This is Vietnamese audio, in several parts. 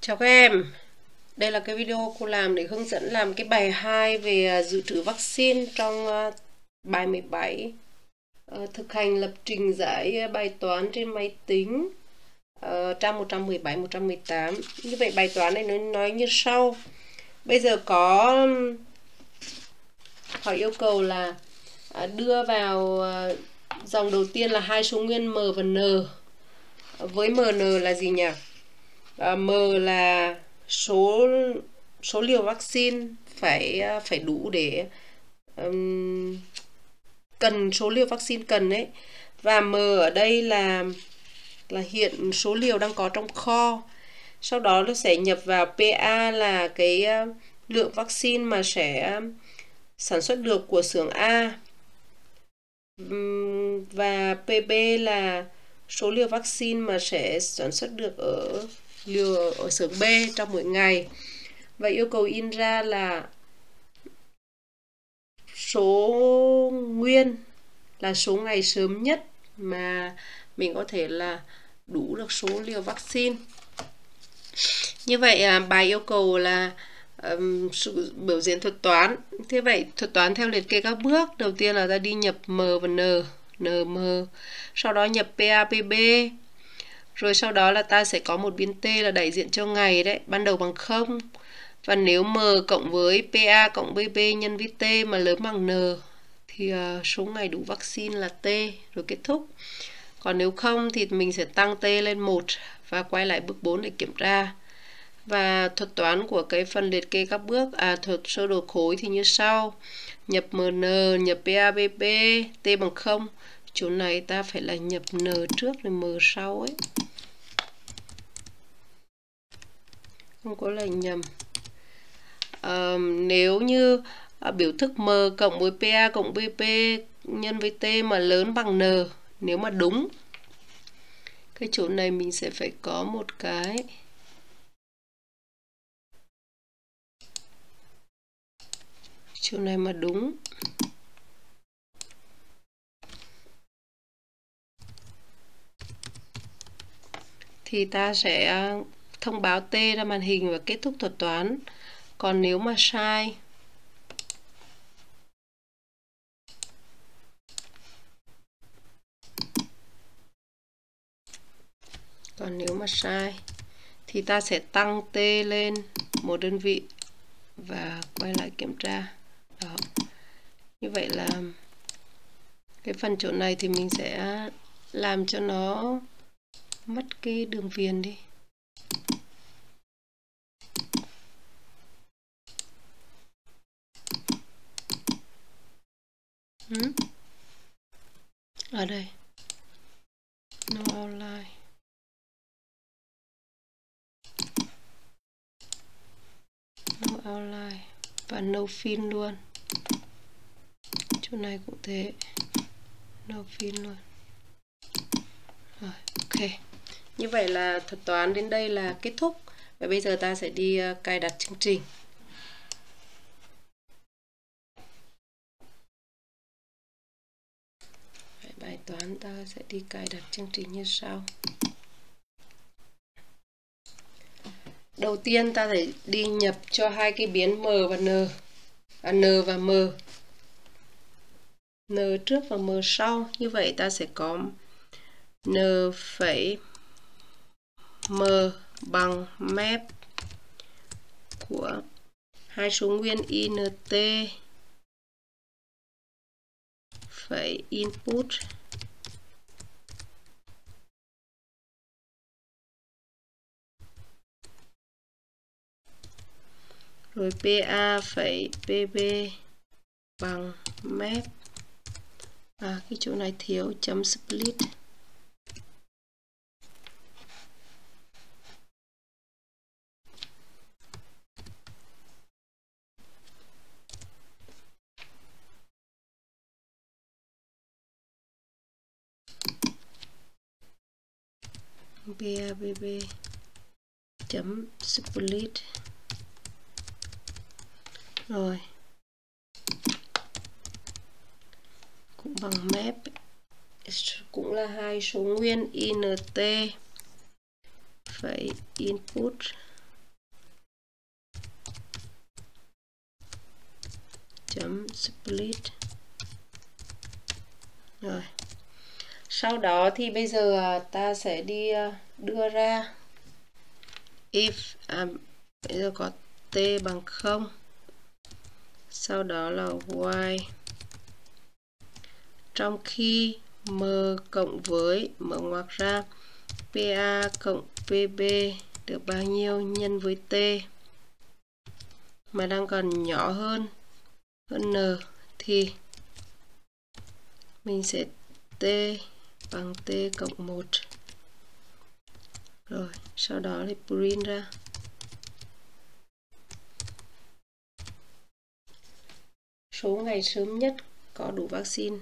Chào các em, đây là cái video cô làm để hướng dẫn làm cái bài 2 về dự trữ vaccine trong bài 17. Thực hành lập trình giải bài toán trên máy tính, trang 117-118. Như vậy bài toán này nó nói như sau. Bây giờ có họ yêu cầu là đưa vào dòng đầu tiên là hai số nguyên m và n. Với mn là gì nhỉ? M là số liều vaccine phải đủ để cần số liều vaccine cần đấy, và M ở đây là hiện số liều đang có trong kho. Sau đó nó sẽ nhập vào PA là cái lượng vaccine mà sẽ sản xuất được của xưởng A, và PB là số liều vaccine mà sẽ sản xuất được ở xưởng B trong mỗi ngày. Và yêu cầu in ra là số nguyên là số ngày sớm nhất mà mình có thể là đủ được số liều vaccine. Như vậy bài yêu cầu là sự biểu diễn thuật toán. Thế vậy thuật toán theo liệt kê các bước. Đầu tiên là ta đi nhập M và N, sau đó nhập PA, PB. Rồi sau đó là ta sẽ có một biến T là đại diện cho ngày đấy, ban đầu bằng 0. Và nếu M cộng với PA cộng BB nhân với T mà lớn bằng N thì số ngày đủ vaccine là T, rồi kết thúc. Còn nếu không thì mình sẽ tăng T lên 1 và quay lại bước 4 để kiểm tra. Và thuật toán của cái phần liệt kê các bước, thuật sơ đồ khối thì như sau. Nhập MN, nhập PA, BB, T bằng 0. Chỗ này ta phải là nhập N trước rồi M sau ấy. Không có lệnh nhầm. Nếu như biểu thức M cộng với PA cộng BP nhân với T mà lớn bằng N, nếu mà đúng, cái chỗ này mình sẽ phải có một cái chỗ này mà đúng thì ta sẽ thông báo T ra màn hình và kết thúc thuật toán. Còn nếu mà sai thì ta sẽ tăng T lên một đơn vị và quay lại kiểm tra. Đó. Như vậy là cái phần chỗ này thì mình sẽ làm cho nó mất cái đường viền đi. Ở đây no outline, và no fill luôn. Chỗ này cũng thế, no fill luôn. Rồi, ok. Như vậy là thuật toán đến đây là kết thúc. Và bây giờ ta sẽ đi cài đặt chương trình. Bài toán ta sẽ đi cài đặt chương trình như sau. Đầu tiên ta phải đi nhập cho hai cái biến M và N, N và M, N trước và M sau. Như vậy ta sẽ có N phẩy M bằng map của hai số nguyên int phẩy input rồi PA phẩy PB bằng map, cái chỗ này thiếu chấm split, PABB chấm split. Rồi cũng bằng map, cũng là hai số nguyên int phẩy input chấm split. Rồi. Sau đó thì bây giờ ta sẽ đi đưa ra if bây giờ có t bằng 0, sau đó là y trong khi m cộng với mở ngoặc ra pa cộng pb được bao nhiêu nhân với t mà đang còn nhỏ hơn n thì mình sẽ t bằng t cộng 1. Rồi, sau đó thì print ra. Số ngày sớm nhất có đủ vaccine.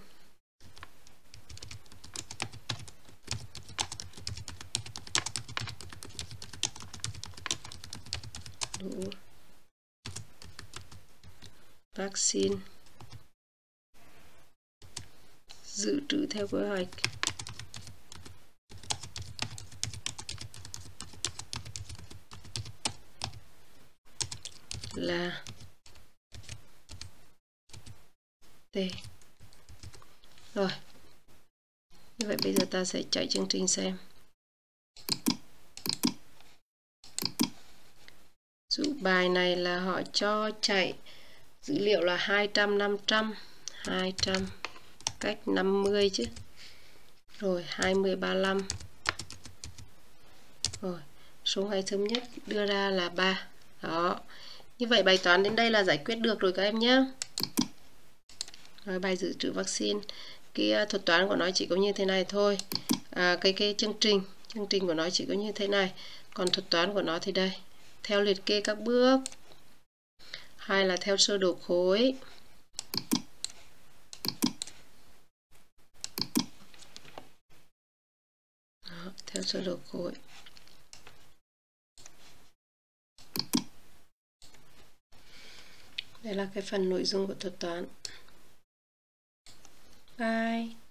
Đủ vaccine dự trữ theo kế hoạch là T. Rồi. Như vậy bây giờ ta sẽ chạy chương trình xem. Dụ bài này là họ cho chạy dữ liệu là 200, 500, 200 cách 50 chứ. Rồi 20, 35. Rồi, số ngày sớm nhất đưa ra là 3. Đó. Như vậy bài toán đến đây là giải quyết được rồi các em nhé. Rồi, bài dự trữ vaccine. Cái thuật toán của nó chỉ có như thế này thôi. Cái chương trình của nó chỉ có như thế này. Còn thuật toán của nó thì đây. Theo liệt kê các bước. Hay là theo sơ đồ khối. Đó, theo sơ đồ khối. Đây là cái phần nội dung của thuật toán. Bye.